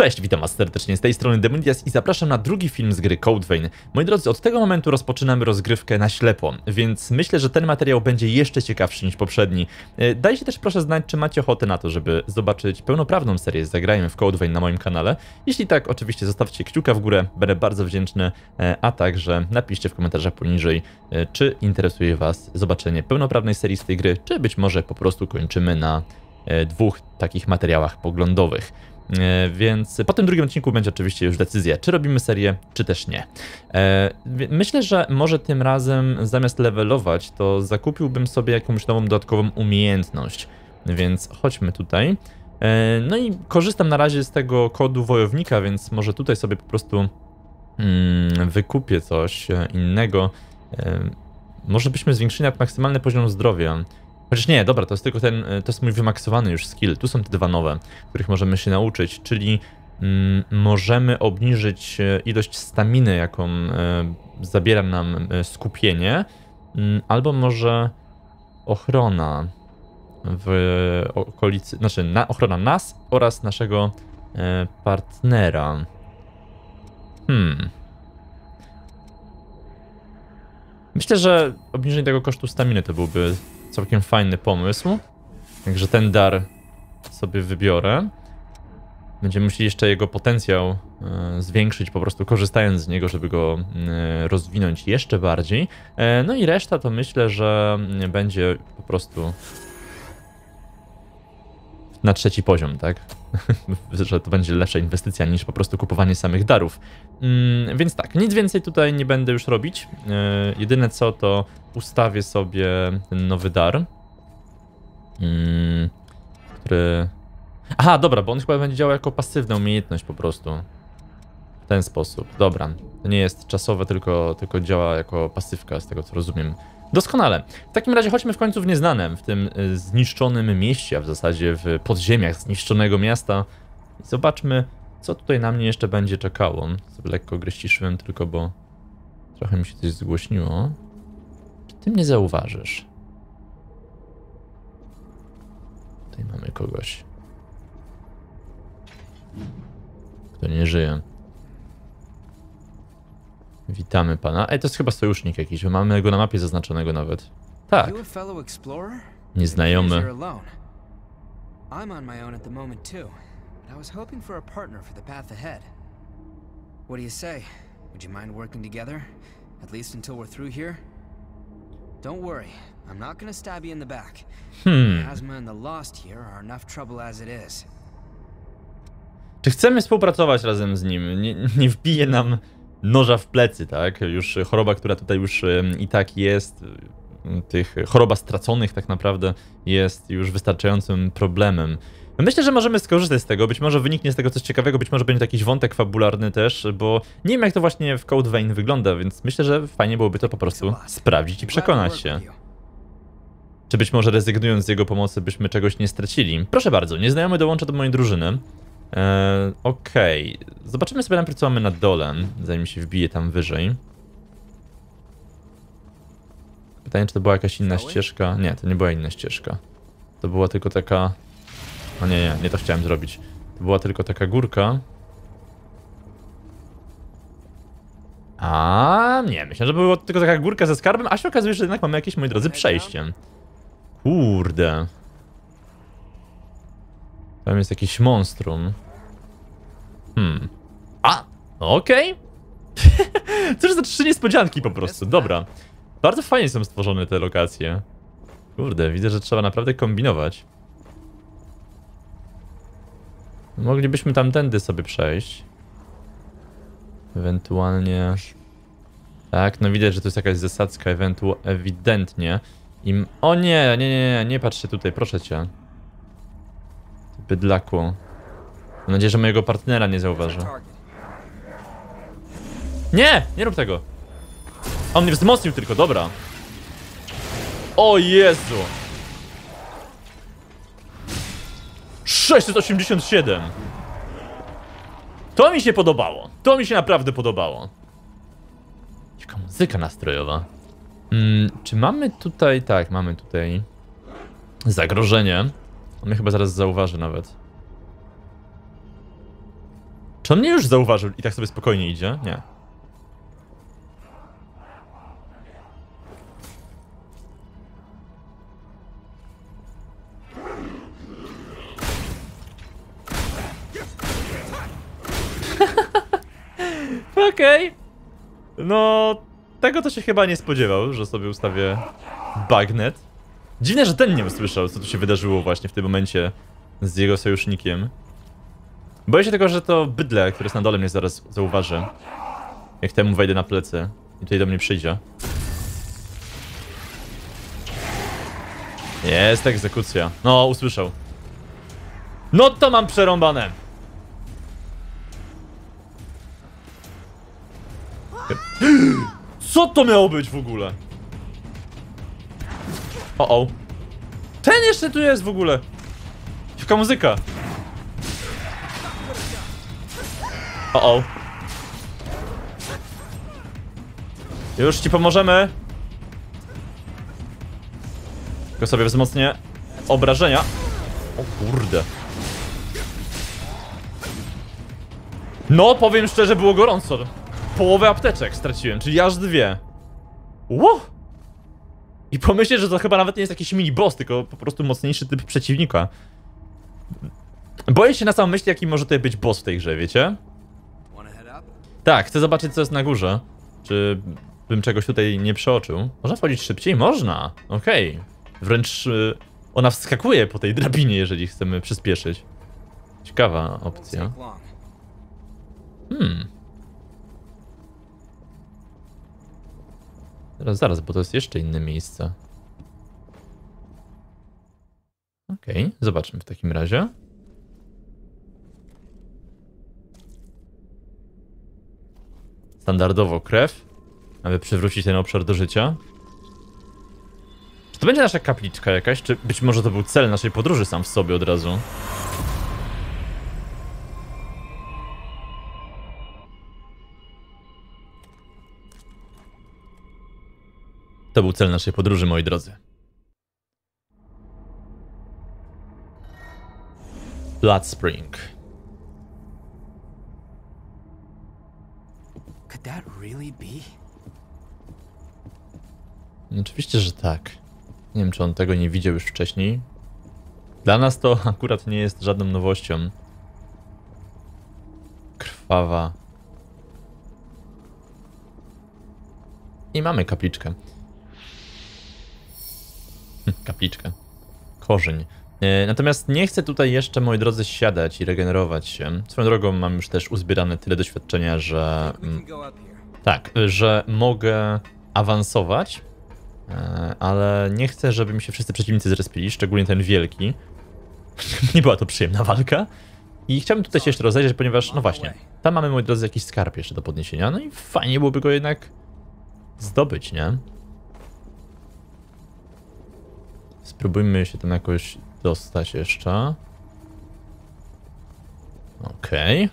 Cześć, witam was serdecznie, z tej strony Demonidias i zapraszam na drugi film z gry Code Vein. Moi drodzy, od tego momentu rozpoczynamy rozgrywkę na ślepo, więc myślę, że ten materiał będzie jeszcze ciekawszy niż poprzedni. Dajcie też proszę znać, czy macie ochotę na to, żeby zobaczyć pełnoprawną serię Zagrajmy w Code Vein na moim kanale. Jeśli tak, oczywiście zostawcie kciuka w górę, będę bardzo wdzięczny, a także napiszcie w komentarzach poniżej, czy interesuje was zobaczenie pełnoprawnej serii z tej gry, czy być może po prostu kończymy na dwóch takich materiałach poglądowych. Więc po tym drugim odcinku będzie oczywiście już decyzja, czy robimy serię, czy też nie. Myślę, że może tym razem zamiast levelować, to zakupiłbym sobie jakąś nową dodatkową umiejętność. Więc chodźmy tutaj. No i korzystam na razie z tego kodu wojownika, więc może tutaj sobie po prostu wykupię coś innego. Może byśmy zwiększyli nawet maksymalny poziom zdrowia. Chociaż nie, dobra, to jest tylko ten, to jest mój wymaksowany już skill. Tu są te dwa nowe, których możemy się nauczyć, czyli możemy obniżyć ilość staminy, jaką zabiera nam skupienie, albo może ochrona w okolicy, znaczy ochrona nas oraz naszego partnera. Myślę, że obniżenie tego kosztu staminy to byłby całkiem fajny pomysł. Także ten dar sobie wybiorę. Będziemy musieli jeszcze jego potencjał zwiększyć, po prostu korzystając z niego, żeby go rozwinąć jeszcze bardziej. No i reszta to myślę, że będzie po prostu na trzeci poziom, tak? Że to będzie lepsza inwestycja niż po prostu kupowanie samych darów. Więc tak, nic więcej tutaj nie będę już robić. Jedyne co, to ustawię sobie ten nowy dar. Który... Aha, dobra, bo on chyba będzie działał jako pasywna umiejętność po prostu. W ten sposób. Dobra, to nie jest czasowe, tylko działa jako pasywka, z tego co rozumiem. Doskonale. W takim razie chodźmy w końcu w nieznanem, w tym zniszczonym mieście, a w zasadzie w podziemiach zniszczonego miasta. I zobaczmy, co tutaj na mnie jeszcze będzie czekało. Sobie lekko gry ściszyłem tylko, bo trochę mi się coś zgłośniło. Czy ty mnie zauważysz? Tutaj mamy kogoś, kto nie żyje. Witamy pana. Ej, to jest chyba sojusznik jakiś, bo mamy go na mapie zaznaczonego nawet. Tak. Nieznajomy. I'm on my own at the moment too, but I was hoping for a partner for the path ahead. What do you say? Would you mind working together? At least until we're through here? Don't worry, I'm not gonna stab you in the back. The asthma and the lost here are enough trouble as it is. Czy chcemy współpracować razem z nim? Nie wbije nam noża w plecy, tak? Już choroba, która tutaj już i tak jest, choroba straconych tak naprawdę jest już wystarczającym problemem. Myślę, że możemy skorzystać z tego, być może wyniknie z tego coś ciekawego, być może będzie to jakiś wątek fabularny też, bo nie wiem jak to właśnie w Code Vein wygląda, więc myślę, że fajnie byłoby to po prostu sprawdzić i przekonać się. Czy być może rezygnując z jego pomocy byśmy czegoś nie stracili. Proszę bardzo, nieznajomy dołącza do mojej drużyny. Okej. Zobaczymy sobie najpierw co mamy na dole, zanim się wbije tam wyżej. Pytanie, czy to była jakaś inna ścieżka? Nie, to nie była inna ścieżka. To była tylko taka... O nie to chciałem zrobić. To była tylko taka górka. A nie, myślę, że była tylko taka górka ze skarbem, a się okazuje, że jednak mamy jakieś, moi drodzy, przejście. Kurde. Tam jest jakiś monstrum. A, okej. Cóż za trzy niespodzianki po prostu, dobra. Bardzo fajnie są stworzone te lokacje. Kurde, widzę, że trzeba naprawdę kombinować. Moglibyśmy tamtędy sobie przejść. Ewentualnie... Tak, no widać, że to jest jakaś zasadzka, ewidentnie. O nie patrzcie tutaj, proszę cię. Bydlaku. Mam nadzieję, że mojego partnera nie zauważy. Nie rób tego. On mnie wzmocnił tylko, dobra. O Jezu. 687. To mi się podobało. To mi się naprawdę podobało. Jaka muzyka nastrojowa. Czy mamy tutaj... Tak, mamy tutaj zagrożenie. On mnie chyba zaraz zauważy nawet. Czy on mnie już zauważył i tak sobie spokojnie idzie? Nie. Okej. No, tego to się chyba nie spodziewał, że sobie ustawię bagnet. Dziwne, że ten nie usłyszał, co tu się wydarzyło właśnie w tym momencie z jego sojusznikiem. Boję się tylko, że to bydlę, które jest na dole, mnie zaraz zauważy. Jak temu wejdę na plecy i tutaj do mnie przyjdzie. Jest egzekucja. No, usłyszał. No to mam przerąbane. Co to miało być w ogóle? O. Ten jeszcze tu jest w ogóle. Jaka muzyka. O. Już ci pomożemy. Tylko sobie wzmocnię obrażenia. O kurde. No, powiem szczerze, było gorąco. Połowę apteczek straciłem, czyli aż 2. Ło! I pomyśleć, że to chyba nawet nie jest jakiś mini boss, tylko po prostu mocniejszy typ przeciwnika. Boję się na samą myśl, jaki może tutaj być boss w tej grze, wiecie? Tak, chcę zobaczyć, co jest na górze. Czy bym czegoś tutaj nie przeoczył? Można wchodzić szybciej? Można! Okej. Wręcz ona wskakuje po tej drabinie, jeżeli chcemy przyspieszyć. Ciekawa opcja. Zaraz, bo to jest jeszcze inne miejsce. Okej, zobaczmy w takim razie. Standardowo krew, aby przywrócić ten obszar do życia. Czy to będzie nasza kapliczka jakaś, czy być może to był cel naszej podróży sam w sobie od razu? To był cel naszej podróży, moi drodzy. Blood Spring. Could that really be? Oczywiście, że tak. Nie wiem, czy on tego nie widział już wcześniej. Dla nas to akurat nie jest żadną nowością. Krwawa. I mamy kapliczkę. Kapliczkę. Korzeń. Natomiast nie chcę tutaj jeszcze, moi drodzy, siadać i regenerować się. Swoją drogą mam już też uzbierane tyle doświadczenia, że... Tak, że mogę awansować, ale nie chcę, żeby mi się wszyscy przeciwnicy zrespili, szczególnie ten wielki. Nie była to przyjemna walka. I chciałbym tutaj się jeszcze rozejrzeć, ponieważ, no właśnie, tam mamy, moi drodzy, jakiś skarb jeszcze do podniesienia, no i fajnie byłoby go jednak zdobyć, nie? Spróbujmy się tam jakoś dostać jeszcze. Okej.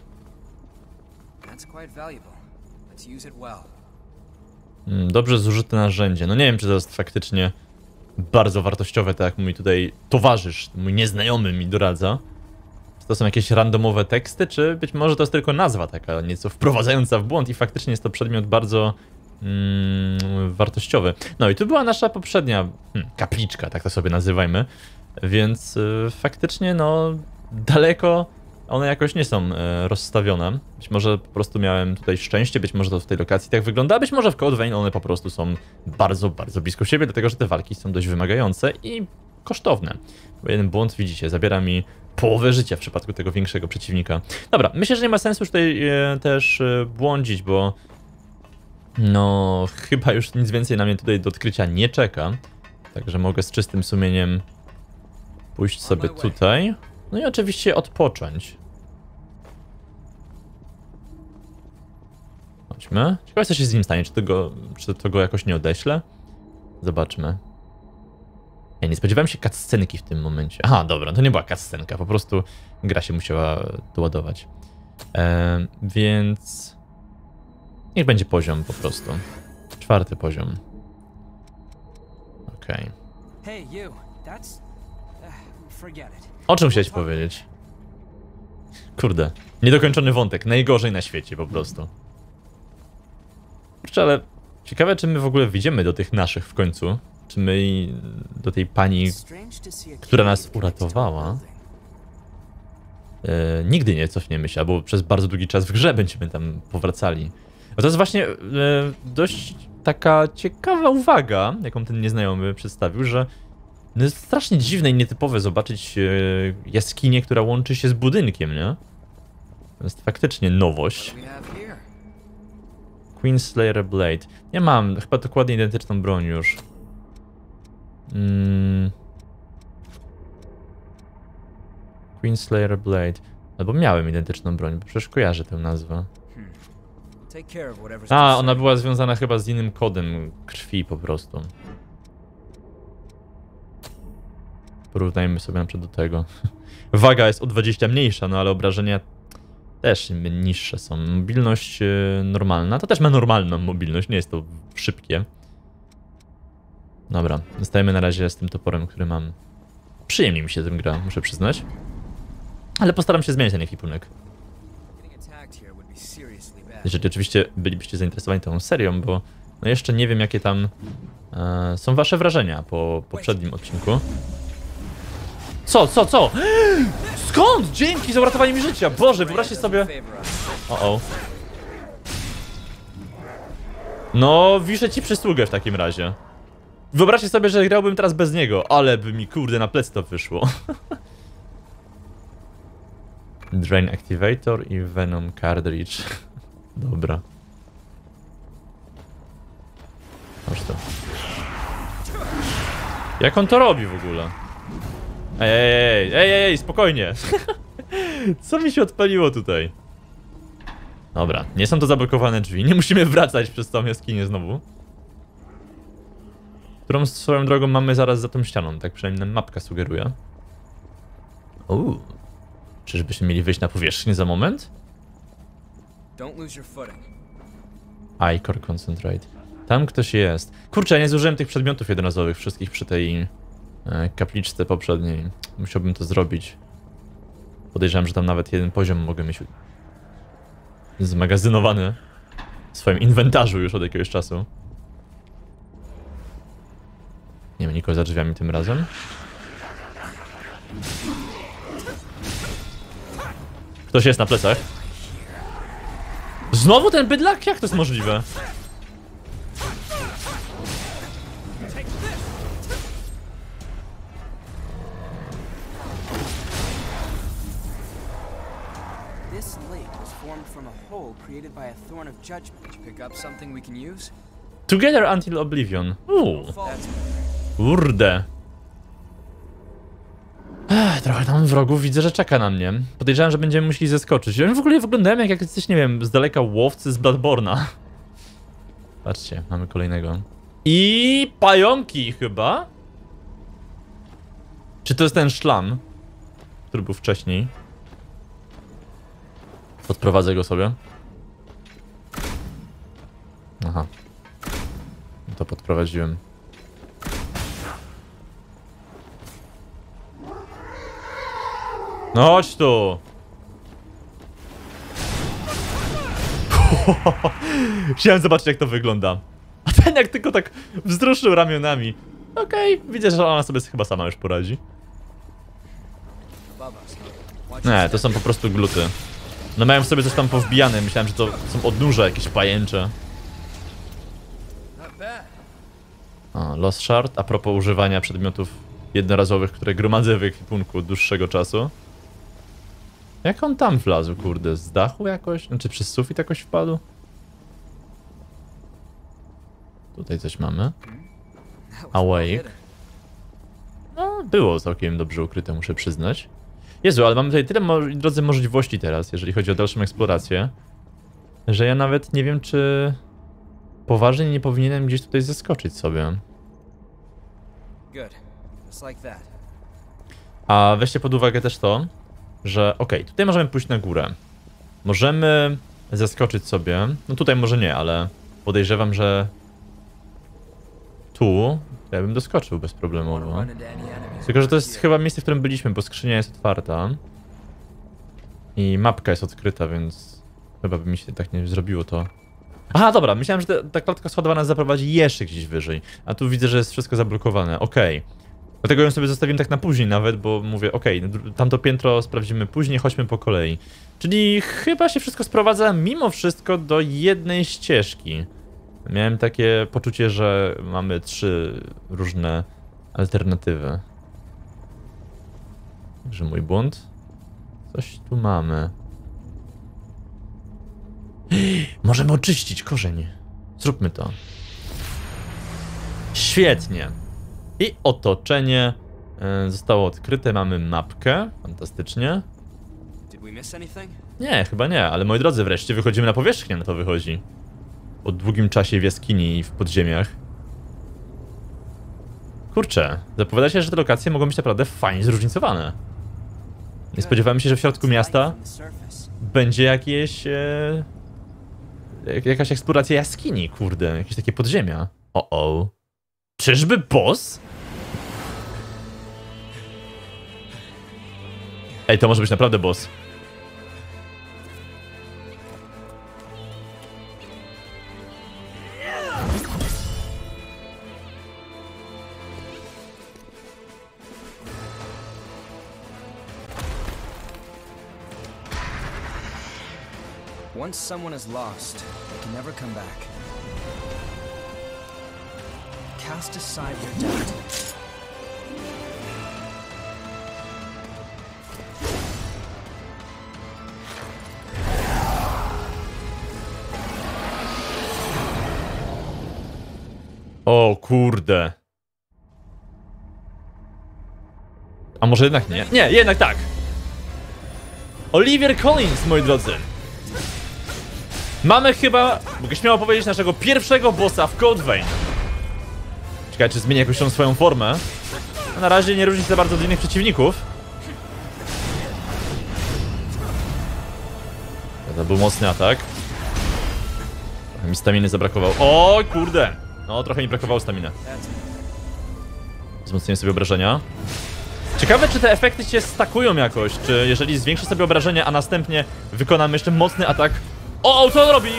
Dobrze zużyte narzędzie. No nie wiem, czy to jest faktycznie bardzo wartościowe, tak jak mój tutaj towarzysz, mój nieznajomy mi doradza. Czy to są jakieś randomowe teksty, czy być może to jest tylko nazwa taka nieco wprowadzająca w błąd i faktycznie jest to przedmiot bardzo wartościowy. No i tu była nasza poprzednia kapliczka, tak to sobie nazywajmy. Więc faktycznie no daleko one jakoś nie są rozstawione. Być może po prostu miałem tutaj szczęście, być może to w tej lokacji tak wygląda, a być może w Code Vein one po prostu są bardzo, bardzo blisko siebie, dlatego że te walki są dość wymagające i kosztowne. Bo jeden błąd, widzicie, zabiera mi połowę życia w przypadku tego większego przeciwnika. Dobra, myślę, że nie ma sensu już tutaj też błądzić, bo no chyba już nic więcej na mnie tutaj do odkrycia nie czeka. Także mogę z czystym sumieniem pójść sobie tutaj. No i oczywiście odpocząć. Chodźmy. Ciekawe, co się z nim stanie. Czy to go jakoś nie odeślę? Zobaczmy. Ja nie spodziewałem się cutscenki w tym momencie. Aha, dobra, to nie była cutscenka. Po prostu gra się musiała doładować. Więc... niech będzie poziom po prostu. 4. poziom. Okej. Hey, you. That's... forget it. O czym chciałeś powiedzieć? Kurde. Niedokończony wątek. Najgorzej na świecie po prostu. Kurczę, ale ciekawe, czy my w ogóle wyjdziemy do tych naszych w końcu. Czy my do tej pani, która nas uratowała, nigdy nie cofniemy się, albo przez bardzo długi czas w grze będziemy tam powracali. No to jest właśnie dość taka ciekawa uwaga, jaką ten nieznajomy przedstawił, że no jest strasznie dziwne i nietypowe zobaczyć jaskinię, która łączy się z budynkiem, nie? To jest faktycznie nowość. Queenslayer Blade. Nie mam, chyba dokładnie identyczną broń już. Queenslayer Blade. Albo miałem identyczną broń, bo przecież kojarzę tę nazwę. A, ona była związana chyba z innym kodem krwi po prostu. Porównajmy sobie na przykład do tego. Waga jest o 20 mniejsza, no ale obrażenia też niższe są. Mobilność normalna, to też ma normalną mobilność, nie jest to szybkie. Dobra, zostajemy na razie z tym toporem, który mam. Przyjemnie mi się tym gra, muszę przyznać. Ale postaram się zmienić ten ekwipunek. Jeżeli oczywiście bylibyście zainteresowani tą serią, bo no jeszcze nie wiem, jakie tam są wasze wrażenia po poprzednim odcinku. Co? Skąd? Dzięki za uratowanie mi życia! Boże, wyobraźcie sobie... O. No, wiszę ci przysługę w takim razie. Wyobraźcie sobie, że grałbym teraz bez niego, ale by mi kurde na plecy to wyszło. Drain Activator i Venom Cartridge. Dobra. Masz to. Jak on to robi w ogóle? Ej, spokojnie. Co mi się odpaliło tutaj? Dobra, nie są to zablokowane drzwi, nie musimy wracać przez całą jaskinię znowu. Którą swoją drogą mamy zaraz za tą ścianą, tak przynajmniej nam mapka sugeruje. Czyżbyśmy mieli wyjść na powierzchnię za moment? Ichor Concentrate. Tam ktoś jest. Kurczę, ja nie zużyłem tych przedmiotów jednorazowych wszystkich przy tej kapliczce poprzedniej. Musiałbym to zrobić. Podejrzewam, że tam nawet jeden poziom mogę mieć zmagazynowany w swoim inwentarzu już od jakiegoś czasu. Nie ma nikogo za drzwiami tym razem. Ktoś jest na plecach. Znowu ten bydlak? Jak to jest możliwe? This lake was formed from a hole created by a thorn of judgment. Did you pick up something we can use? Together until oblivion. Kurde. Trochę tam wrogów widzę, że czeka na mnie. Podejrzewam, że będziemy musieli zeskoczyć. Ja w ogóle wyglądałem jak jacyś, nie wiem, z daleka łowcy z Bloodborne'a. Patrzcie, mamy kolejnego. I pająki chyba? Czy to jest ten szlam, który był wcześniej? Odprowadzę go sobie. Aha. To podprowadziłem. No chodź tu! Chciałem zobaczyć, jak to wygląda. A ten jak tylko tak wzruszył ramionami. Okej, widzę, że ona sobie chyba sama już poradzi. Nie, to są po prostu gluty. No miałem w sobie coś tam powbijane, myślałem, że to są odnóża jakieś pajęcze. Lost Shard, a propos używania przedmiotów jednorazowych, które gromadzę w ekwipunku od dłuższego czasu. Jak on tam wlazł, kurde? Z dachu jakoś? Znaczy przez sufit jakoś wpadł? Tutaj coś mamy. Awake. No, było całkiem dobrze ukryte, muszę przyznać. Jezu, ale mamy tutaj tyle, drodzy, możliwości teraz, jeżeli chodzi o dalszą eksplorację, że ja nawet nie wiem, czy poważnie nie powinienem gdzieś tutaj zeskoczyć sobie. A weźcie pod uwagę też to, że okej, tutaj możemy pójść na górę. Możemy zeskoczyć sobie, no tutaj może nie, ale podejrzewam, że tu ja bym doskoczył bezproblemowo. Tylko, że to jest chyba miejsce, w którym byliśmy, bo skrzynia jest otwarta. I mapka jest odkryta, więc chyba by mi się tak nie zrobiło to. Aha, dobra, myślałem, że ta klatka schodowa nas zaprowadzi jeszcze gdzieś wyżej. A tu widzę, że jest wszystko zablokowane. Okej. Dlatego ją sobie zostawiłem tak na później nawet, bo mówię, okej, tamto piętro sprawdzimy później, chodźmy po kolei. Czyli chyba się wszystko sprowadza mimo wszystko do jednej ścieżki. Miałem takie poczucie, że mamy 3 różne alternatywy. Także mój błąd. Coś tu mamy. Możemy oczyścić korzeń. Zróbmy to. Świetnie. I otoczenie zostało odkryte. Mamy mapkę. Fantastycznie. Nie, chyba nie, ale moi drodzy, wreszcie wychodzimy na powierzchnię, na to wychodzi. Po długim czasie w jaskini i w podziemiach. Kurczę, zapowiada się, że te lokacje mogą być naprawdę fajnie zróżnicowane. Nie spodziewałem się, że w środku miasta będzie jakaś eksploracja jaskini, kurde, jakieś takie podziemia. O. Czyżby boss? Ej, to może być naprawdę boss. Once someone is lost, they can never come back. Cast aside your doubt. O kurde. A może jednak nie? Nie, jednak tak. Oliver Collins, moi drodzy. Mamy chyba, mogę śmiało powiedzieć, naszego pierwszego bossa w Code Vein. Czekaj, czy zmieni jakąś tą swoją formę. A na razie nie różni się za bardzo od innych przeciwników. To był mocny atak. Trochę mi staminy zabrakowało. O kurde! No, trochę mi brakowało staminy. Wzmocniłem sobie obrażenia. Ciekawe, czy te efekty się stakują jakoś, czy jeżeli zwiększę sobie obrażenia, a następnie wykonam jeszcze mocny atak. O, co on robi?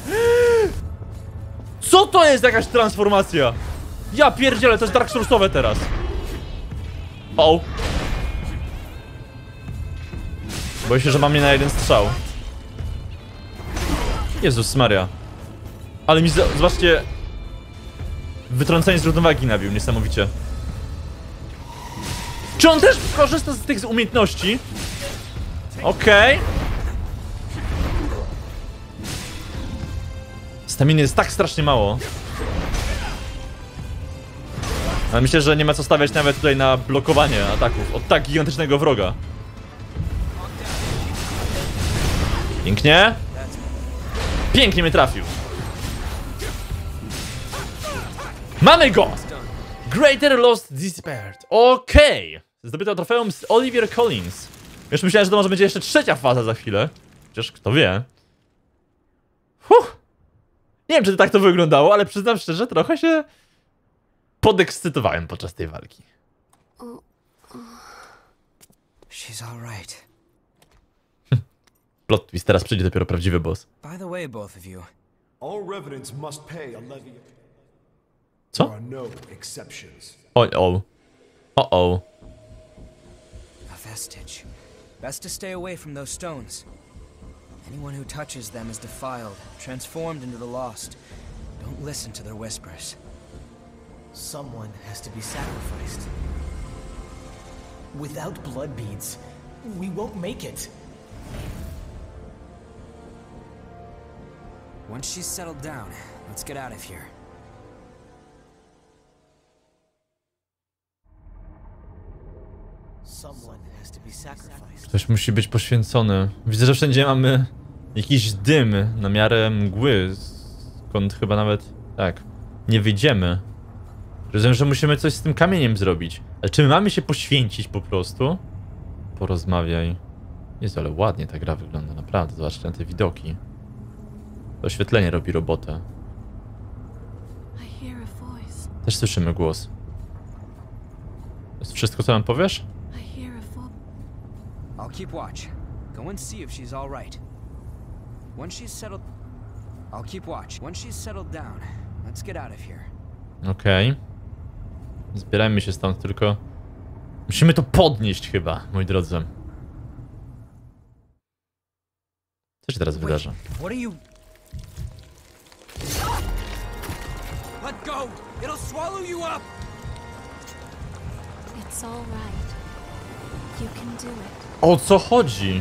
Co to jest jakaś transformacja? Ja pierdzielę, to jest Dark Soulsowe teraz. O. Boję się, że mam mnie na jeden strzał. Jezus Maria. Ale mi, zobaczcie, wytrącenie z równowagi nabił, niesamowicie. Czy on też korzysta z tych umiejętności? Okej. Staminy jest tak strasznie mało. Ale myślę, że nie ma co stawiać nawet tutaj na blokowanie ataków od tak gigantycznego wroga. Pięknie. Pięknie mnie trafił. Mamy go! Greater Lost Despaired. Okej. Zdobyto trofeum z Oliver Collins. Już myślałem, że to może będzie jeszcze trzecia faza za chwilę. Chociaż kto wie. Nie wiem, czy tak to wyglądało, ale przyznam szczerze, trochę się podekscytowałem podczas tej walki. She's all right. Plot twist, teraz przyjdzie dopiero prawdziwy boss. By the way, both of you. All revenants must pay a levy. Co? There are no exceptions. O. A vestige. Best to stay away from those stones. Anyone who touches them is defiled, transformed into the lost. Don't listen to their whispers. Someone has to be sacrificed. Without blood beads, we won't make it. Once she's settled down, let's get out of here. Someone has to be sacrificed. Ktoś musi być poświęcony. Widzę, że wszędzie mamy jakiś dym na miarę mgły. Skąd chyba nawet... tak. Nie wyjdziemy. Rozumiem, że musimy coś z tym kamieniem zrobić. Ale czy my mamy się poświęcić po prostu? Porozmawiaj. Jezu, ale ładnie ta gra wygląda, naprawdę. Zobaczcie na te widoki. To oświetlenie robi robotę. Też słyszymy głos. To jest wszystko, co nam powiesz? I'll keep watch. Go and see if she's all right. Once she's settled, I'll keep watch. Once she's settled down, let's get out of here. Okej. Zbierajmy się stąd, tylko musimy to podnieść chyba, moi drodzy. Co się teraz wydarza? What are you? Let go! It'll swallow you up! It's all right. You can do it. O co chodzi?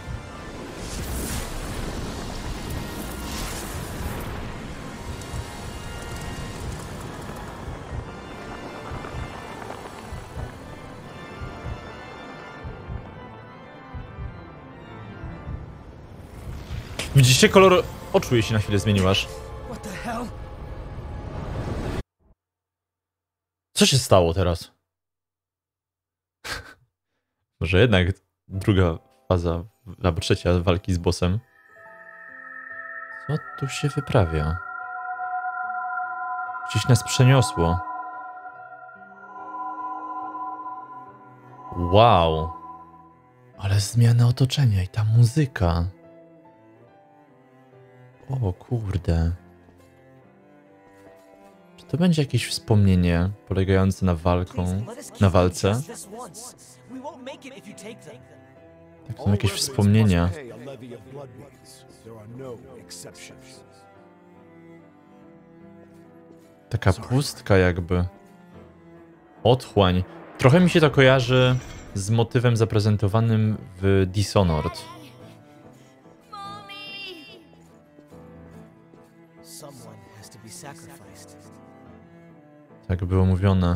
Widzicie, kolor oczu jej się na chwilę zmienił aż. What the hell? Co się stało teraz? Może jednak druga faza, albo trzecia walki z bossem. Co tu się wyprawia? Gdzieś nas przeniosło. Wow. Ale zmiana otoczenia i ta muzyka. O kurde. Czy to będzie jakieś wspomnienie polegające na walce? Tak, są jakieś wspomnienia. Taka pustka jakby. Otchłań. Trochę mi się to kojarzy z motywem zaprezentowanym w Dishonored. Tak było mówione.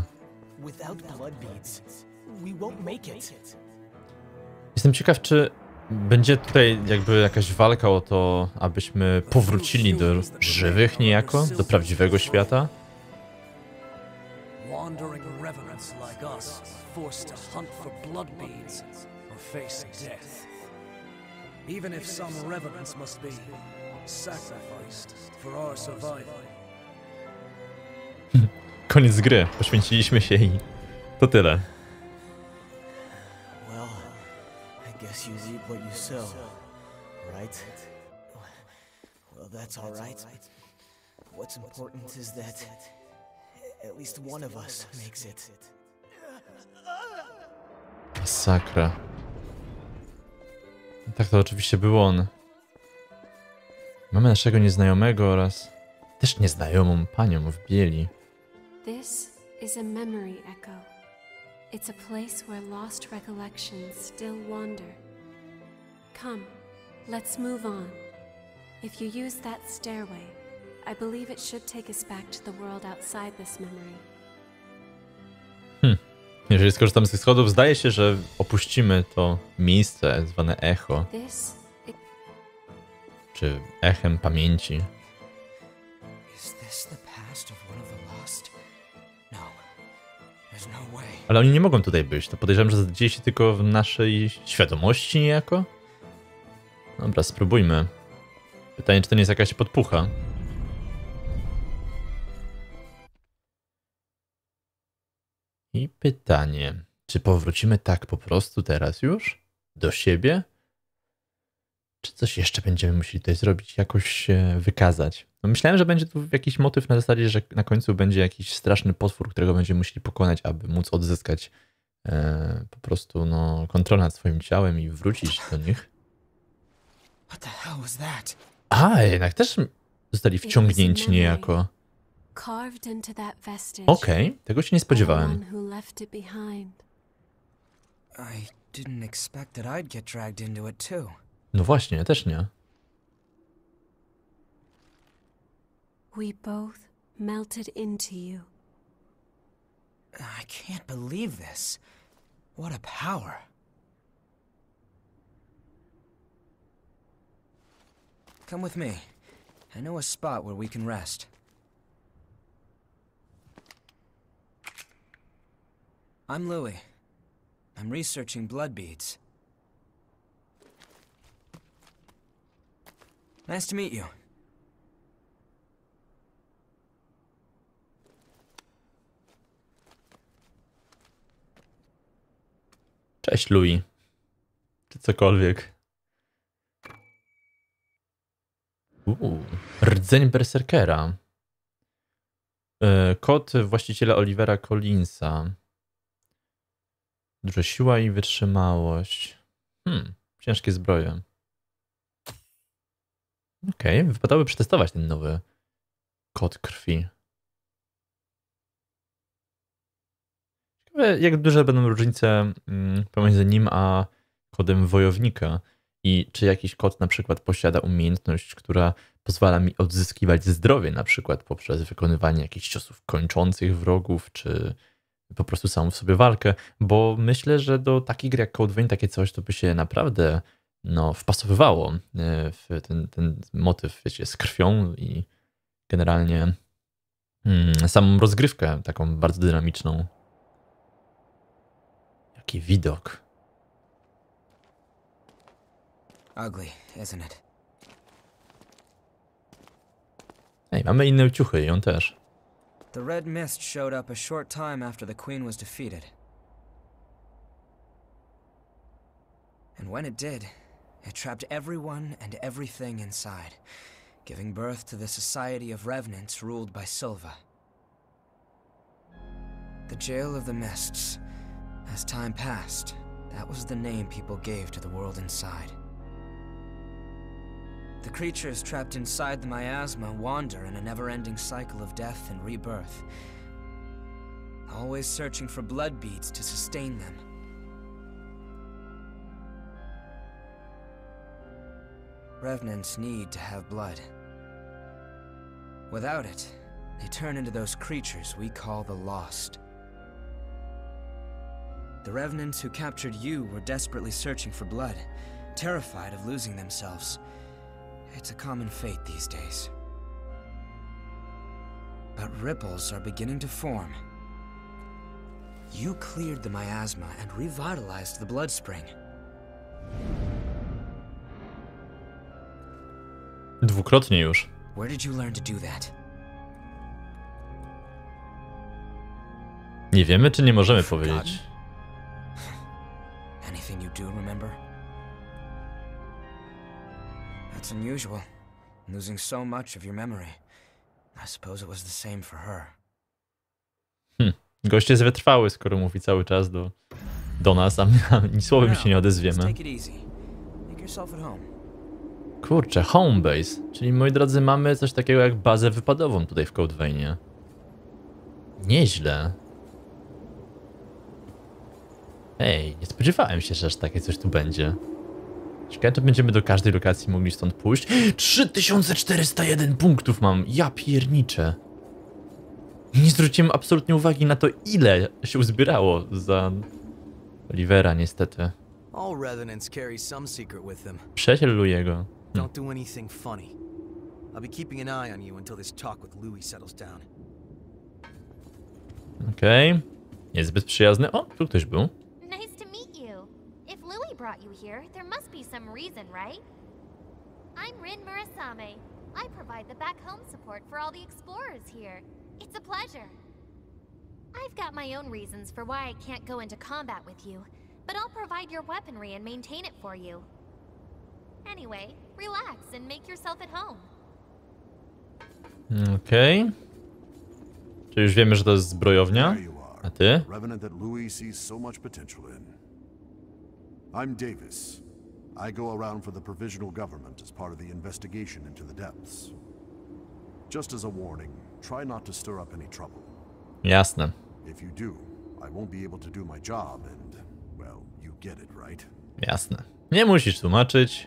Jestem ciekaw, czy będzie tutaj jakby jakaś walka o to, abyśmy powrócili do żywych niejako, do prawdziwego świata. Wandering revenants like us, forced to hunt for blood beads or face death. Even if some revenants must be sacrificed for our survival. Koniec gry, poświęciliśmy się i to tyle. Well, I guess you reap what you sow, right? Well, that's all right. What's important is that at least one of us makes it. Masakra. Tak, to oczywiście był on. Mamy naszego nieznajomego oraz też nieznajomą panią w bieli. This is a memory echo. It's a place where lost recollections still wander. Come, let's move on. If you use that stairway, I believe it should take us back to the world outside this memory. Jeżeli skorzystamy z tych schodów, zdaje się, że opuścimy to miejsce zwane echo, czy echem pamięci. Is this the past of one of the lost? No. There's no way. Ale oni nie mogą tutaj być. To podejrzewam, że dzieje się tylko w naszej świadomości niejako. Dobra, spróbujmy. Pytanie, czy to nie jest jakaś podpucha? I pytanie, czy powrócimy tak po prostu teraz już? Do siebie? Czy coś jeszcze będziemy musieli tutaj zrobić? Jakoś się wykazać? No myślałem, że będzie tu jakiś motyw na zasadzie, że na końcu będzie jakiś straszny potwór, którego będziemy musieli pokonać, aby móc odzyskać po prostu no, kontrolę nad swoim ciałem i wrócić do nich. What the hell was that? A, jednak też zostali wciągnięci niejako. Okej, tego się nie spodziewałem. I didn't expect that I'd get dragged into it too. No właśnie, ja też nie. We both melted into you. I can't believe this. What a power. Come with me. I know a spot where we can rest. I'm Louis. I'm researching blood beads. Nice to meet you. Cześć, Louis. Czy cokolwiek. Rdzeń berserkera. Kod właściciela Olivera Collinsa. Duża siła i wytrzymałość. Ciężkie zbroje. Okej, wypadałoby przetestować ten nowy kod krwi. Ciekawe, jak duże będą różnice pomiędzy nim a kodem wojownika i czy jakiś kod na przykład posiada umiejętność, która pozwala mi odzyskiwać zdrowie, na przykład poprzez wykonywanie jakichś ciosów kończących wrogów, czy po prostu samą w sobie walkę, bo myślę, że do takiej gry jak Code Vein takie coś to by się naprawdę wpasowywało w ten motyw, wiecie, z krwią i generalnie samą rozgrywkę taką bardzo dynamiczną. Jaki widok. Ugly, isn't it? Ej, mamy inne ciuchy i on też. The Red Mist showed up a short time after the Queen was defeated. And when it did, it trapped everyone and everything inside, giving birth to the Society of Revenants ruled by Silva. The Jail of the Mists. As time passed, that was the name people gave to the world inside. The creatures trapped inside the miasma wander in a never-ending cycle of death and rebirth, always searching for blood beads to sustain them. Revenants need to have blood. Without it, they turn into those creatures we call the Lost. The Revenants who captured you were desperately searching for blood, terrified of losing themselves. It's a common fate these days. But ripples are beginning to form. You cleared the miasma and revitalized the blood spring. Dwukrotnie już. Where did you learn to do that? Nie wiemy, czy nie możemy powiedzieć. Anything you do remember? That's unusual, losing so much of your memory. I suppose it was the same for her. Gość jest wytrwały, skoro mówi cały czas do nas, a ani słowem się nie odezwiemy. Take it easy. Make yourself at home. Kurczę, home base. Czyli, moi drodzy, mamy coś takiego jak bazę wypadową tutaj w Code Veinie. Nieźle. Ej, nie spodziewałem się, że aż takie coś tu będzie. Ciekawe, czy będziemy do każdej lokacji mogli stąd pójść. 3401 punktów mam. Ja pierniczę. Nie zwróciłem absolutnie uwagi na to, ile się uzbierało za Olivera, niestety. All revenants carry some secret with them. Przyjaciel Louiego. Don't do anything funny. I'll be keeping an eye on you until this talk with Louis settles down. Okej. Niezbyt przyjazny. O, tu ktoś był. Nice to meet you. If Louis brought you here, there must be some reason, right? I'm Rin Murasame. I provide the back home support for all the explorers here. It's a pleasure. I've got my own reasons for why I can't go into combat with you, but I'll provide your weaponry and maintain it for you. Anyway, relax and make yourself at home. Okej. Czy już wiemy, że to jest zbrojownia? There you are. A ty? Revenant that Louis sees so much potential in. I'm Davis. I go around for the provisional government as part of the investigation into the depths. Just as a warning, try not to stir up any trouble. Jasne. If you do, I won't be able to do my job and, well, you get it, right? Jasne. Nie musisz tłumaczyć.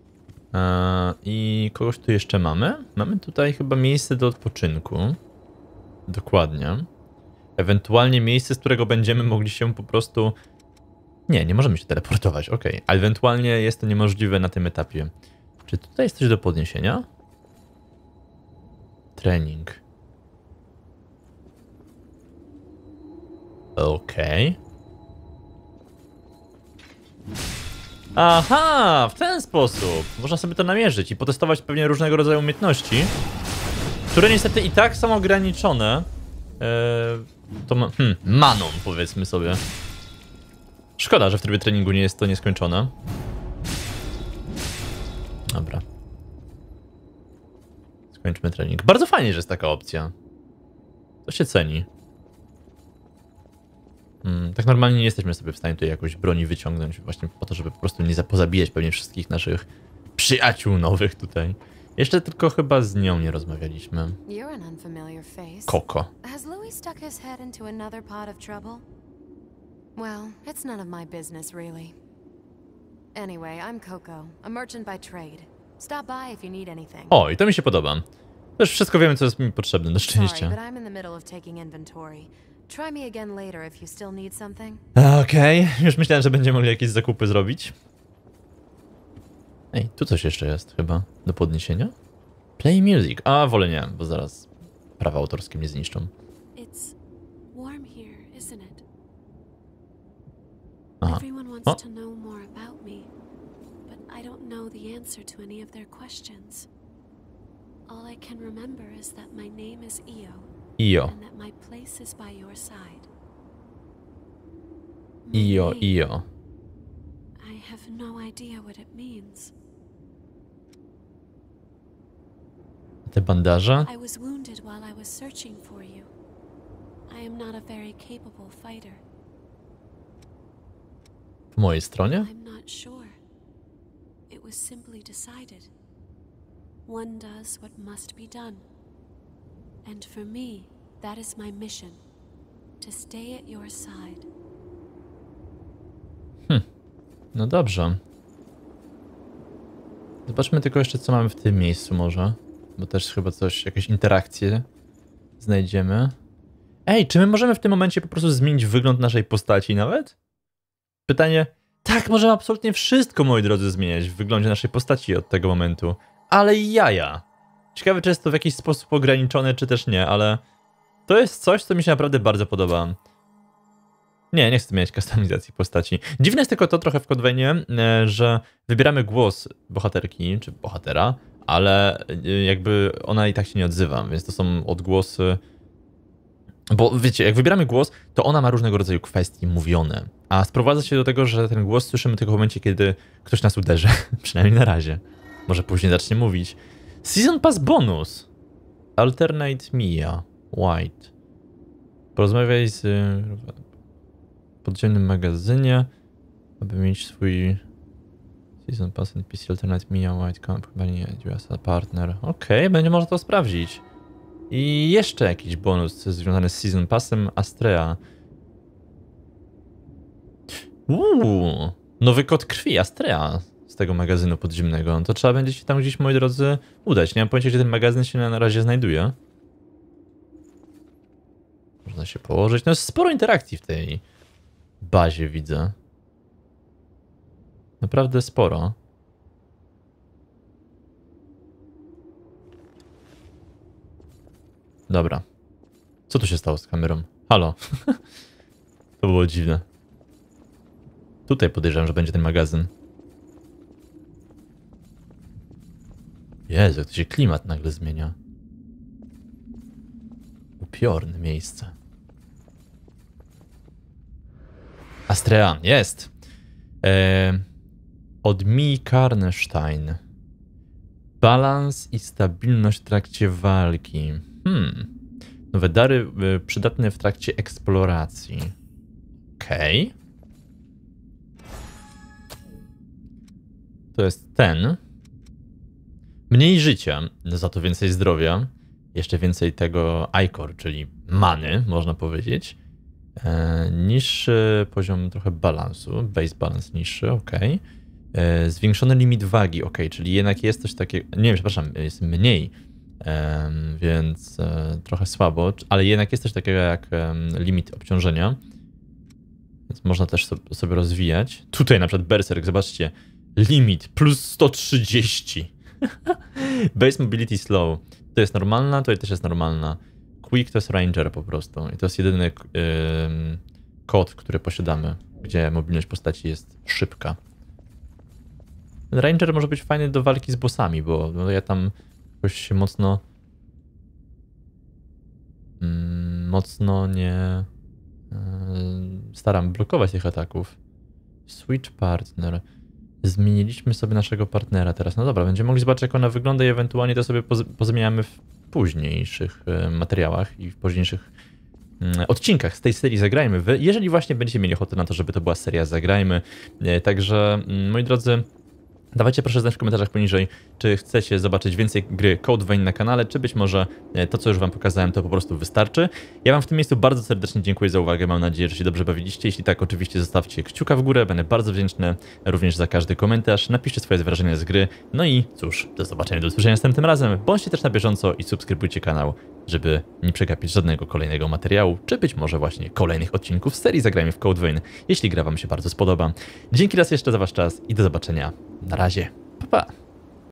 I kogoś tu jeszcze mamy? Mamy tutaj chyba miejsce do odpoczynku. Dokładnie. Ewentualnie miejsce, z którego będziemy mogli się po prostu... Nie możemy się teleportować, okej. A ewentualnie jest to niemożliwe na tym etapie. Czy tutaj jest coś do podniesienia? Trening. Okej. Aha, w ten sposób. Można sobie to namierzyć i potestować pewnie różnego rodzaju umiejętności, które niestety i tak są ograniczone maną, powiedzmy sobie. Szkoda, że w trybie treningu nie jest to nieskończone. Dobra. Kończmy trening. Bardzo fajnie, że jest taka opcja. To się ceni. Tak normalnie nie jesteśmy sobie w stanie tutaj jakoś broni wyciągnąć właśnie po to, żeby po prostu nie pozabijać pewnie wszystkich naszych przyjaciół nowych tutaj. Jeszcze tylko chyba z nią nie rozmawialiśmy. You're an unfamiliar face. Coco. Has Louis stuck his head into another pot of trouble? Well, it's none of my business, really. Anyway, I'm Coco, a merchant by trade. Stop by if you need anything. O, i to mi się podoba. Też wszystko wiemy, co jest mi potrzebne, na Sorry, szczęście. but I'm in the middle of taking inventory. Try me again later if you still need something. Okej, już myślałem, że będziemy mogli jakieś zakupy zrobić. Ej, tu coś jeszcze jest chyba do podniesienia. Play music. A, wolę nie, bo zaraz prawa autorskie mnie zniszczą. It's warm here, isn't it? Aha. Everyone wants to know more about me, but I don't know the answer to any of their questions. All I can remember is that my name is Io. Io. And that my place is by your side. Io, Monet. Io. I have no idea what it means. Te bandaże? I was wounded while I was searching for you. I am not a very capable fighter. Po mojej stronie? I'm not sure. It was simply decided. One does what must be done. And for me, that is my mission. To stay at your side. No dobrze. Zobaczmy tylko jeszcze, co mamy w tym miejscu może. Bo też chyba coś, jakieś interakcje znajdziemy. Ej, czy my możemy w tym momencie po prostu zmienić wygląd naszej postaci nawet? Pytanie. Tak, możemy absolutnie wszystko, moi drodzy, zmieniać w wyglądzie naszej postaci od tego momentu. Ale jaja. Ciekawe, czy jest to w jakiś sposób ograniczone, czy też nie, ale to jest coś, co mi się naprawdę bardzo podoba. Nie chcę zmieniać kustomizacji postaci. Dziwne jest tylko to trochę w Code Veinie, że wybieramy głos bohaterki, czy bohatera, ale jakby ona i tak się nie odzywa, więc to są odgłosy. Bo wiecie, jak wybieramy głos, to ona ma różnego rodzaju kwestie mówione, a sprowadza się do tego, że ten głos słyszymy tylko w momencie, kiedy ktoś nas uderzy. Przynajmniej na razie. Może później zacznie mówić. Season Pass bonus. Alternate Mia. White. Porozmawiaj z podziemnym magazynie, aby mieć swój Season Pass NPC Alternate Mia White Company USA Partner. Okej, będzie można to sprawdzić. I jeszcze jakiś bonus związany z Season Passem Astrea. Nowy kod krwi Astrea z tego magazynu podziemnego. To trzeba będzie się tam gdzieś, moi drodzy, udać. Nie mam pojęcia, gdzie ten magazyn się na razie znajduje. Można się położyć. No jest sporo interakcji w tej bazie, widzę. Naprawdę sporo. Dobra. Co tu się stało z kamerą? Halo. To było dziwne. Tutaj podejrzewam, że będzie ten magazyn. Jezu, jak to się klimat nagle zmienia. Upiorne miejsce. Astrea, jest. Od Mii Karnstein. Balans i stabilność w trakcie walki. Nowe dary przydatne w trakcie eksploracji. Okej. To jest ten. Mniej życia, za to więcej zdrowia. Jeszcze więcej tego Icor, czyli many, można powiedzieć. Niższy poziom trochę balansu. Base balance niższy, ok. Zwiększony limit wagi, ok, czyli jednak jest coś takiego. Nie, przepraszam, jest mniej. Więc trochę słabo, ale jednak jest coś takiego jak limit obciążenia. Więc można też sobie rozwijać. Tutaj na przykład Berserk, zobaczcie. Limit plus 130. Base mobility slow. To jest normalna, tutaj też jest normalna. Quick to jest ranger po prostu. I to jest jedyny kod, który posiadamy, gdzie mobilność postaci jest szybka. Ranger może być fajny do walki z bossami, bo ja tam jakoś się mocno nie staram blokować tych ataków. Switch partner. Zmieniliśmy sobie naszego partnera teraz. No dobra, będziemy mogli zobaczyć, jak ona wygląda i ewentualnie to sobie pozmieniamy w późniejszych materiałach i w późniejszych odcinkach z tej serii Zagrajmy Wy, jeżeli właśnie będziecie mieli ochotę na to, żeby to była seria Zagrajmy. Także, moi drodzy, dawajcie proszę znać w komentarzach poniżej, czy chcecie zobaczyć więcej gry Code Vein na kanale, czy być może to, co już wam pokazałem, to po prostu wystarczy. Ja wam w tym miejscu bardzo serdecznie dziękuję za uwagę, mam nadzieję, że się dobrze bawiliście. Jeśli tak, oczywiście zostawcie kciuka w górę, będę bardzo wdzięczny również za każdy komentarz, napiszcie swoje wrażenia z gry, no i cóż, do zobaczenia, do usłyszenia następnym razem. Bądźcie też na bieżąco i subskrybujcie kanał, żeby nie przegapić żadnego kolejnego materiału, czy być może właśnie kolejnych odcinków z serii Zagrajmy w Code Vein, jeśli gra wam się bardzo spodoba. Dzięki raz jeszcze za wasz czas i do zobaczenia. Na razie. Pa, pa.